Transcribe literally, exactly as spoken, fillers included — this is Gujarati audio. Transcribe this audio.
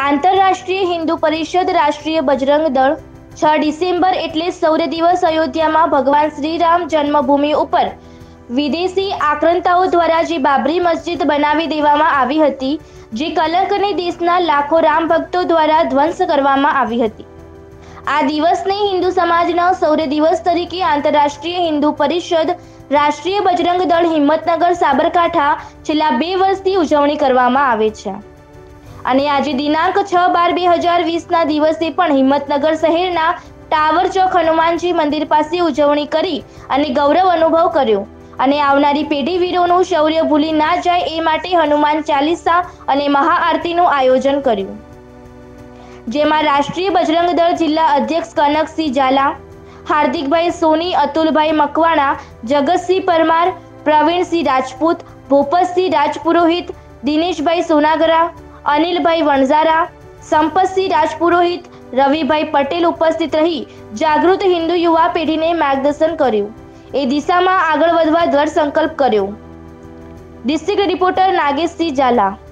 આંતરરાષ્ટ્રીય હિન્દુ પરિષદ રાષ્ટ્રીય બજરંગ દળ છ ડિસેમ્બર એટલે સૌર્ય દિવસ અયોધ્યામાં ભગવાન શ્રીરામ જન્મભૂમિ ઉપર વિદેશી આક્રંતાઓ દ્વારા જે બાબરી મસ્જિદ બનાવી દેવામાં આવી હતી, જે કલંક અને દેશના લાખો રામ ભક્તો દ્વારા ધ્વંસ કરવામાં આવી હતી. આ દિવસને હિન્દુ સમાજના સૌર્ય દિવસ તરીકે આંતરરાષ્ટ્રીય હિન્દુ પરિષદ રાષ્ટ્રીય બજરંગ દળ હિંમતનગર સાબરકાંઠા છેલ્લા બે વર્ષથી ઉજવણી કરવામાં આવે છે. અને આજે દિનાંક છ બાર બે હજાર વીસના દિવસે પણ હિંમતનગર શહેરના ટાવર ચોક હનુમાનજી મંદિર પાસે ઉજવણી કરી અને ગૌરવ અનુભવ કર્યો અને આવનારી પેઢી વીરોનું શૌર્ય ભૂલી ના જાય એ માટે હનુમાન ચાલીસા અને મહાઆરતીનું આયોજન કર્યું, જેમાં રાષ્ટ્રીય બજરંગ દળ જિલ્લા અધ્યક્ષ કનકસિંહ ઝાલા, હાર્દિકભાઈ સોની, અતુલભાઈ મકવાણા, જગતસિંહ પરમાર, પ્રવીણસિંહ રાજપૂત, ભૂપતસિંહ રાજપુરોહિત, દિનેશભાઈ સોનાગરા, અનિલભાઈ વણઝારા, સંપતસિંહ રાજપુરોહિત, રવિભાઈ પટેલ ઉપસ્થિત રહી જાગૃત હિન્દુ યુવા પેઢીને માર્ગદર્શન કર્યું, એ દિશામાં આગળ વધવા દ્રઢ સંકલ્પ કર્યો. District reporter Nageshsinh Jhala.